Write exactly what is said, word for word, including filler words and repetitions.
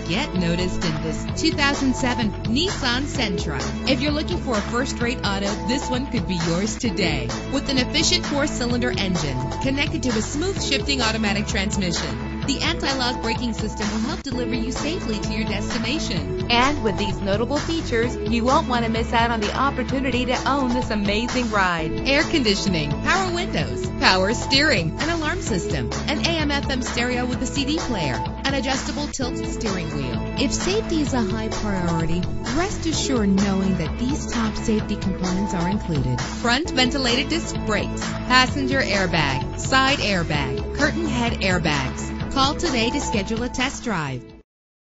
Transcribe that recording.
get noticed in this two thousand seven Nissan Sentra. If you're looking for a first-rate auto, this one could be yours today. With an efficient four-cylinder engine connected to a smooth shifting automatic transmission, the anti-lock braking system will help deliver you safely to your destination. And with these notable features, you won't want to miss out on the opportunity to own this amazing ride. Air conditioning, power windows, power steering, an alarm system, an A M F M stereo with a C D player, an adjustable tilt steering wheel. If safety is a high priority, rest assured knowing that these top safety components are included: front ventilated disc brakes, passenger airbag, side airbag, curtain head airbags. Call today to schedule a test drive.